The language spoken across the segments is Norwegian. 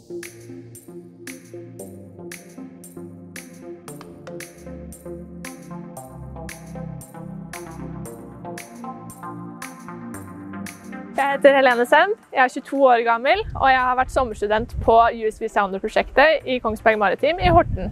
Jeg heter Helene Sem, jeg er 22 år gammel, og jeg har vært sommerstudent på USV Sounder-prosjektet i Kongsberg Maritim i Horten.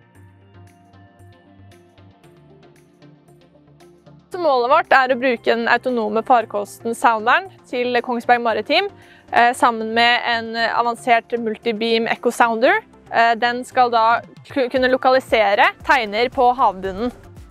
Så målet vårt er å bruke den autonome farkosten Sounderen til Kongsberg Maritim sammen med en avansert multibeam Echo Sounder. Den skal da kunne lokalisere teiner på havbunnen.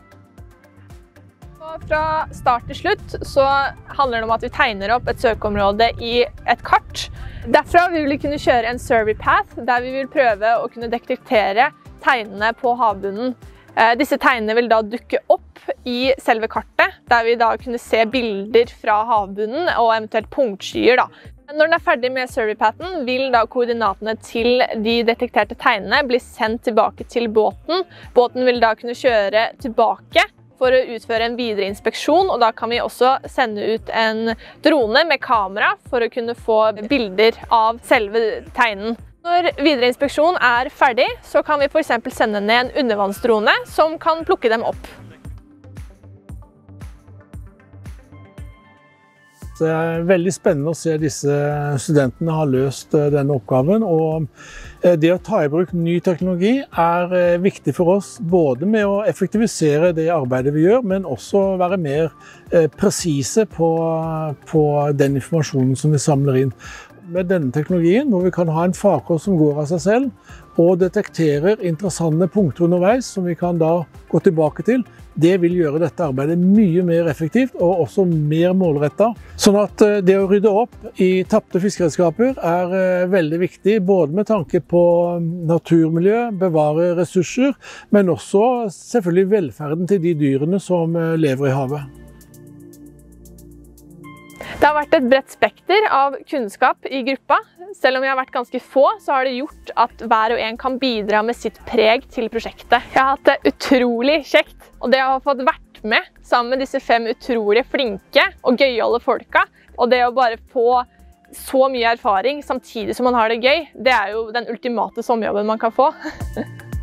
Fra start til slutt så handler det om at vi tegner opp et søkeområde i et kart. Derfra vil vi kunne kjøre en survey path, der vi vil prøve å kunne detektere tegnene på havbunnen. Disse tegnene vil da dukke opp i selve kartet, der vi da kunne se bilder fra havbunnen og eventuelt punktskyer. Når den er ferdig med survey pathen, vil da koordinatene til de detekterte tegnene bli sendt tilbake til båten. Båten vil da kunne kjøre tilbake for å utføre en videre inspeksjon, og da kan vi også sende ut en drone med kamera for å kunne få bilder av selve teinen. Når videre inspeksjon er ferdig, så kan vi for eksempel sende ned en undervannsdrone som kan plukke dem opp. Det er veldig spennende å se disse studentene har løst denne oppgaven, og det å ta i bruk ny teknologi er viktig for oss, både med å effektivisere det arbeidet vi gjør, men også være mer presise på den informasjonen som vi samler inn. Med denne teknologien, hvor vi kan ha en farkost som går av seg selv, og detekterer interessante punkter underveis som vi kan da gå tilbake til, det vil gjøre dette arbeidet mye mer effektivt og også mer målrettet. Sånn at det å rydde opp i tapte fiskeredskaper er veldig viktig, både med tanke på naturmiljø, bevare ressurser, men også selvfølgelig velferden til de dyrene som lever i havet. Det har vært et bredt spekter av kunnskap i gruppa. Selv om vi har vært ganske få, så har det gjort at hver og en kan bidra med sitt preg til prosjektet. Jeg har hatt det utrolig kjekt, og det å ha fått vært med sammen med disse 5 utrolig flinke og gøyale folka, og det å bare få så mye erfaring samtidig som man har det gøy, det er jo den ultimate sommerjobben man kan få.